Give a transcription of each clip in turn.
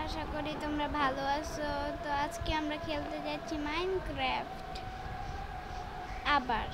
আশা করি তোমরা ভালো আছো। তো আজকে আমরা খেলতে যাচ্ছি মাইনক্রাফট আবার।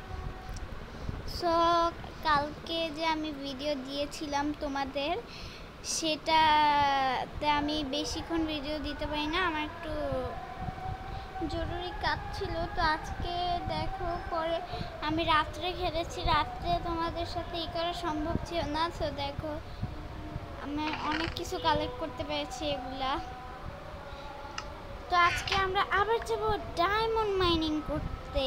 সো কালকে যে আমি ভিডিও দিয়েছিলাম তোমাদের, সেটাতে আমি বেশিক্ষণ ভিডিও দিতে পারি না, আমার একটু জরুরি কাজ ছিল। তো আজকে দেখো, পরে আমি রাত্রে খেলেছি, রাত্রে তোমাদের সাথে এই করা সম্ভব ছিল না। সো দেখো, আমি অনেক কিছু কালেক্ট করতে পেরেছি এগুলা। তো আজকে আমরা আবার যাব ডায়মন্ড মাইনিং করতে।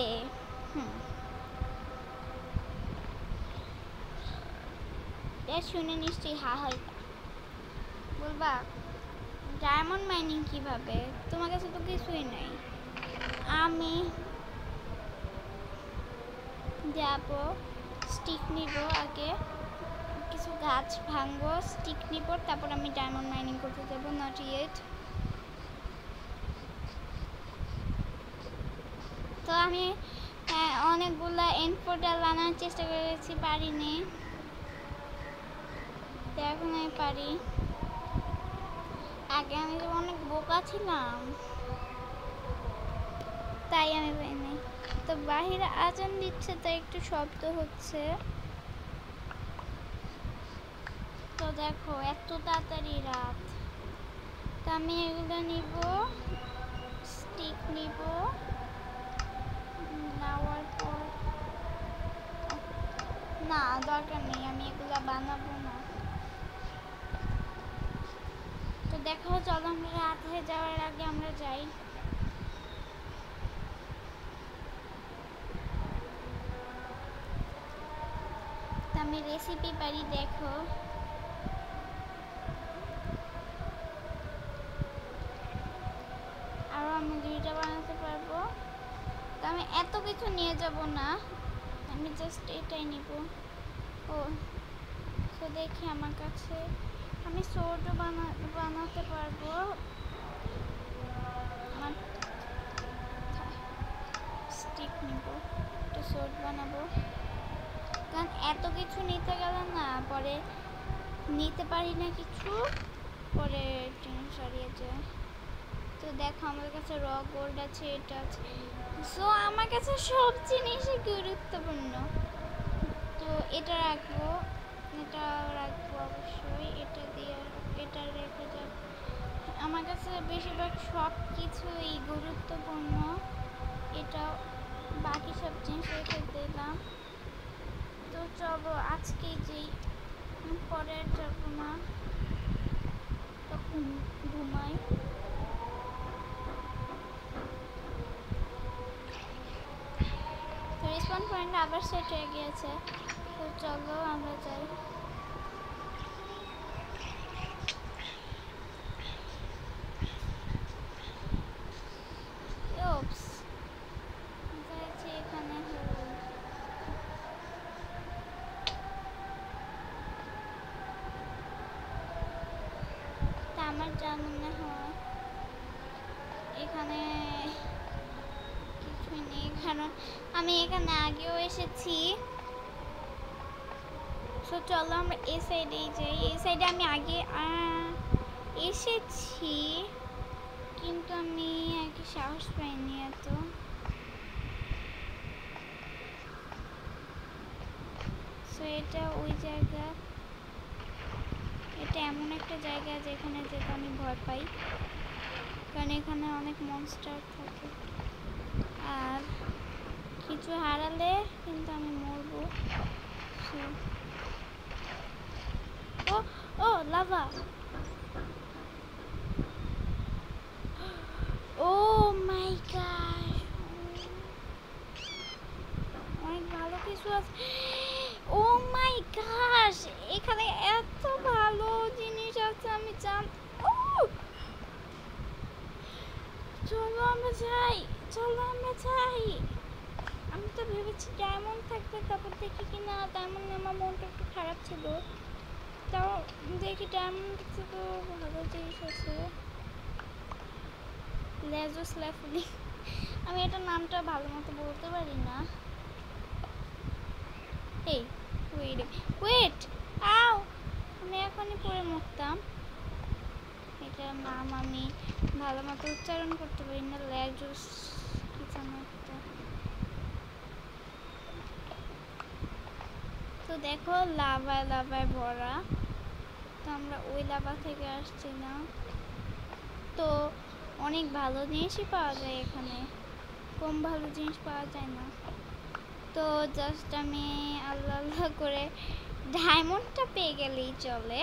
শুনে নিশ্চয়ই হা হয় বলবা, ডায়মন্ড মাইনিং কিভাবে? তোমার কাছে তো কিছুই নাই। আমি যাব, স্টিক নিব, আগে কিছু গাছ ভাঙবো, স্টিক নিব, তারপর আমি ডায়মন্ড মাইনিং করতে যাব। Not yet. তো আমি অনেকগুলা এন্ড পোর্টাল বানানোর চেষ্টা করেছি, পারিনি। তো এখন আমি পারি। আগে আমি তো অনেক বোকা ছিলাম, তাই আমি পাইনি। তো বাহিরে আজান দিচ্ছে, তাই একটু শব্দ হচ্ছে। তো দেখো, এত তাড়াতাড়ি রাত। তো আমি এগুলো নিব, স্টিক নিব, নেওয়ার পর না, দরকার নেই, আমি এগুলো বানাবো না। তো দেখো, চলো আমরা রাত হয়ে যাওয়ার আগে আমরা যাই। তো আমি রেসিপি পারি, দেখো। আরও আমি 2টা বানাতে পারবো। তো আমি এত কিছু নিয়ে যাব না, আমি জাস্ট এটাই নিব। ও তো দেখি, আমার কাছে আমি সোর্ডও বানাতে পারবো। স্টিক নিব, একটা সোর্ড বানাবো। কারণ এত কিছু নিতে গেলে না, পরে নিতে পারি না কিছু, পরে জিনিস হারিয়ে যায়। তো দেখো, আমার কাছে র গোল্ড আছে, এটা আছে। সো আমার কাছে সব জিনিসই গুরুত্বপূর্ণ। তো এটা রাখবো, এটা রাখবো অবশ্যই, এটা দিয়ে এটা রেখে যাব। আমার কাছে বেশিরভাগ সব কিছুই গুরুত্বপূর্ণ। এটা বাকি সব জিনিস রেখে দিলাম। তো চলো আজকে যেই, পরে যাব না, তখন ঘুমাই। তো রেসপন্স পয়েন্ট আবার সেট হয়ে গিয়েছে। তো চলো আমরা যাই। এখানে তা আমার যা মনে হয় এখানে কিছুই নেই, কারণ আমি এখানে আগেও এসেছি। সো চলো আমরা এই সাইডেই যাই। এই সাইডে আমি আগে এসেছি, কিন্তু আমি আগে সাহস পাইনি এত। সো এটা ওই জায়গা, এটা এমন একটা জায়গা যেখানে যেতে আমি ভয় পাই, কারণ এখানে অনেক মনস্টার থাকে, আর কিছু হারালে কিন্তু আমি মরবো। ও ও লাভা, ও মাই গড, অনেক ভালো কিছু আছে। ও মাই গড, এখানে এত ভালো জিনিস আছে, আমি চলো আমরা যাই, চলো আমরা যাই। আমি তো ভেবেছি ডায়মন্ড থাকবে, তারপর দেখি কি না ডায়মন্ড, আমার মনটা একটু খারাপ ছিল। তাও দেখি ডায়মন্ড তো ভালো জিনিস আছে। লেজোস্ল্যাফলি, আমি এটার নামটা ভালো মতো বলতে পারি না। এই ওয়েট, আও, আমি এখনই পরে মরতাম। এটা নাম আমি ভালো মতো উচ্চারণ করতে পারি না, ল্যাজুস কি যেন একটা। তো দেখো লাভায় লাভায় ভরা, তো আমরা ওই লাভা থেকে আসছিলাম। তো অনেক ভালো জিনিসই পাওয়া যায় এখানে, কম ভালো জিনিস পাওয়া যায় না। তো জাস্ট আমি আল্লাহ আল্লাহ করে ডায়মন্ডটা পেয়ে গেলেই চলে।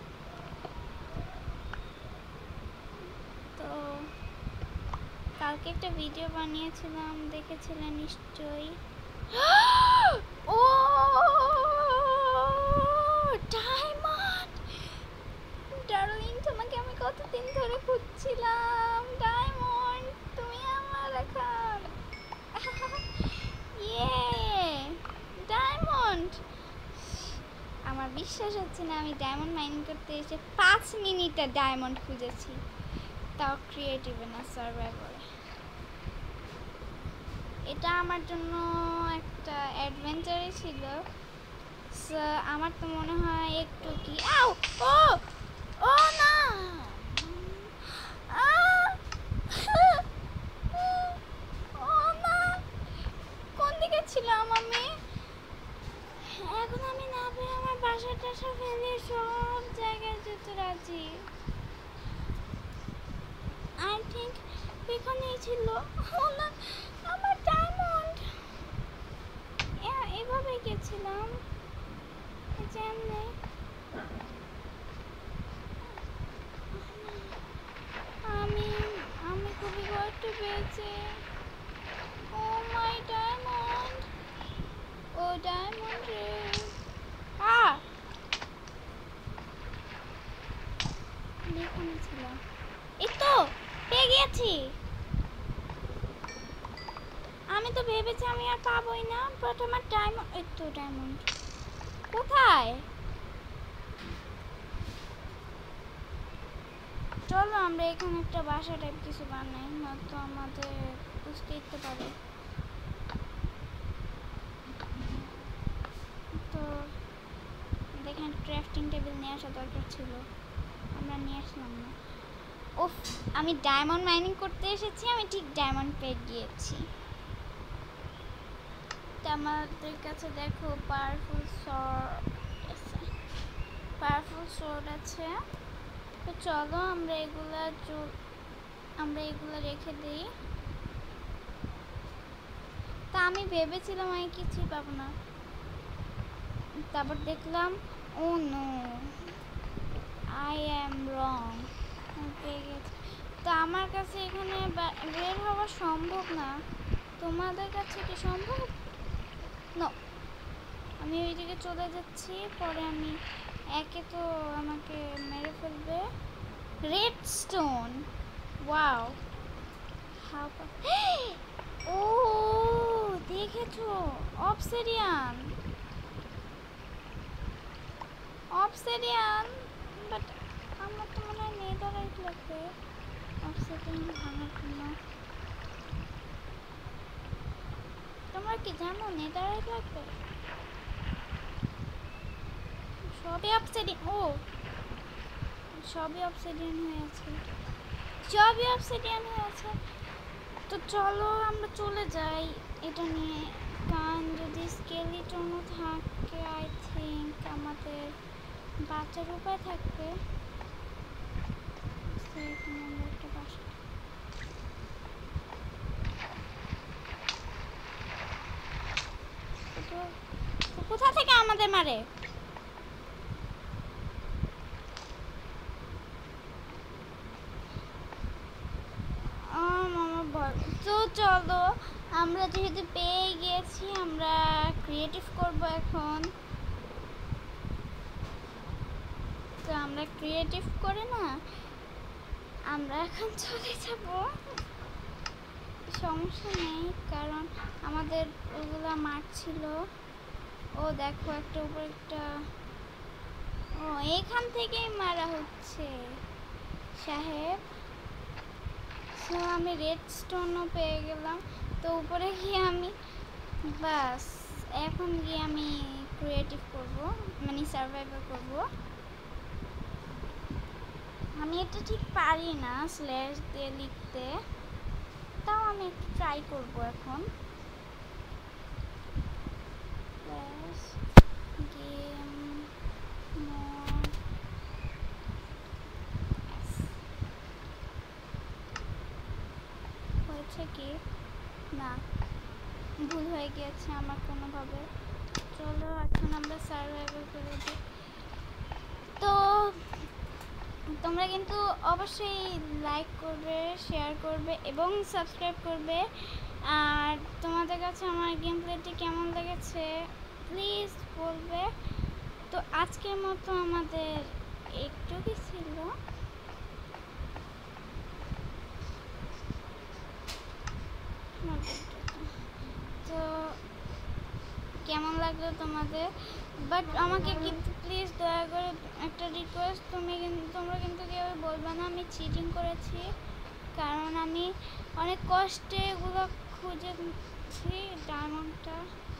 তো কালকে একটা ভিডিও বানিয়েছিলাম, দেখেছিলেন নিশ্চয়ই। ও ডায়মন্ড! ডার্লিং, তোমাকে আমি কতদিন ধরে খুঁজছিলাম। ডায়মন্ড, তুমি আমার এখন। ইয়ে ডায়মন্ড! আমার বিশ্বাস হচ্ছে না, আমি ডায়মন্ড মাইনিং করতে এসে 5 মিনিটে ডায়মন্ড খুঁজেছি, তাও ক্রিয়েটিভে না, সার্ভাইভারে। এটা আমার জন্য একটা অ্যাডভেঞ্চারই ছিল। আমার তো মনে হয় একটু কি আও ও ও না ও না, কোন দিকে ছিলাম আমি? এখন আমি না পেরে আমার বাসা টাসা ফেলে সব জায়গায় যেতে রাজি। আই থিঙ্ক এখানেই ছিল। ও না, আমার ডায়মন্ড! এভাবে গেছিলাম যেমনে। আমি আমি খুবই কষ্ট পেয়েছি। ও মাই ডায়মন্ড! ও ডায়মন্ড রে! এখানে ছিল। এই তো পেয়ে গেছি। আমি তো ভেবেছি আমি আর পাবোই না, বাট আমার ডায়মন্ড, এই তো ডায়মন্ড কোথায়? চলো আমরা এখানে একটা বাসা টাইপ কিছু বানাই, নয়তো আমাদের বুঝতে দিতে পারে। তো দেখেন ক্রাফটিং টেবিল নিয়ে আসা দরকার ছিল, আমরা নিয়ে আসলাম না। ওফ, আমি ডায়মন্ড মাইনিং করতে এসেছি, আমি ঠিক ডায়মন্ড পেয়ে গিয়েছি। তো আমাদের কাছে দেখো পাওয়ারফুল সোর্ড আছে। তো চলো আমরা এগুলা রেখে দিই। তা আমি ভেবেছিলাম আমি কিছুই পাবো না, তারপর দেখলাম ও নো, আই অ্যাম রং, পেয়ে গেছি। তো আমার কাছে এখানে বের হওয়া সম্ভব না, তোমাদের কাছে কি সম্ভব? নো, আমি ওইদিকে চলে যাচ্ছি, পরে আমি একে তো আমাকে মেরে ফেলবে। Redstone, wow! ও দেখেছো, অবসিডিয়ান, বাট আমার তো মনে হয় নেদারাইট লাগবে অবসিডিয়ান ভাঙার জন্য। তোমরা কি জানো নেদারাইট লাগবে? সবই অবসিডিয়ান হয়েছে। তো চলো আমরা চলে যাই এটা নিয়ে, কারণ যদি স্কেলিটনও থাকে আই থিঙ্ক আমাদের বাঁচার উপায় থাকবে। এখানে আমরা একটা বাসা, কোথা থেকে আমাদের মারে? তো চলো আমরা যেহেতু পেয়ে গিয়েছি, আমরা ক্রিয়েটিভ করব এখন। তো আমরা ক্রিয়েটিভ করে না আমরা এখন চলে যাব, সমস্যা নেই, কারণ আমাদের ওগুলা মারছিল। ও দেখো একটা উপরে একটা, ও এখান থেকেই মারা হচ্ছে সাহেব। সো আমি রেডস্টোনও পেয়ে গেলাম। তো উপরে গিয়ে আমি বাস এখন গিয়ে আমি ক্রিয়েটিভ করব, মানে সার্ভাইভার করব। আমি এটা ঠিক পারি না স্ল্যাশ দিয়ে লিখতে, তাও আমি একটু ট্রাই করব এখন। স্ল্যাশ গেম মোড হয়েছে কি না, ভুল হয়ে গিয়েছে আমার কোনোভাবে। চলো এখন আমরা সার্ভাইভাল করে দিই। তো তোমরা কিন্তু অবশ্যই লাইক করবে, শেয়ার করবে এবং সাবস্ক্রাইব করবে। আর তোমাদের কাছে আমার গেম প্লেটি কেমন লেগেছে প্লিজ বলবে। তো আজকের মতো আমাদের একটুই ছিল। তো কেমন লাগলো তোমাদের? বাট আমাকে কিন্তু প্লিজ দয়া করে একটা রিকোয়েস্ট, তোমরা কিন্তু কেউ বলবে না আমি চিটিং করেছি, কারণ আমি অনেক কষ্টে এগুলো খুঁজেছি ডায়মন্ডটা,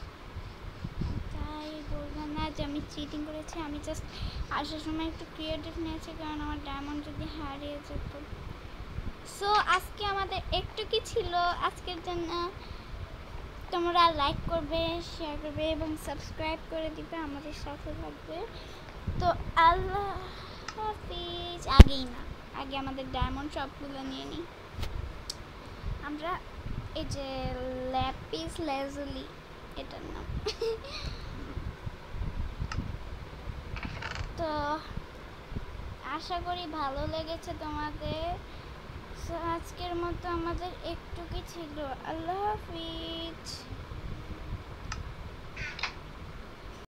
তাই বলবে না যে আমি চিটিং করেছি। আমি জাস্ট আসার সময় একটু ক্রিয়েটিভ নিয়েছি, কারণ আমার ডায়মন্ড যদি হারিয়ে যেত। সো আজকে আমাদের একটু কি ছিল, আজকের জন্য তোমরা লাইক করবে, শেয়ার করবে এবং সাবস্ক্রাইব করে দিবে, আমাদের সাথে থাকবে। তো আল্লাহ হাফিজ। আগেই না, আগে আমাদের ডায়মন্ড সবগুলো নিয়ে নিই আমরা। এই যে ল্যাপিস লেজুলি এটার নাম। তো আশা করি ভালো লেগেছে তোমাদের। আজকের মতো আমাদের একটু কি ছিল। আল্লাহ হাফিজ।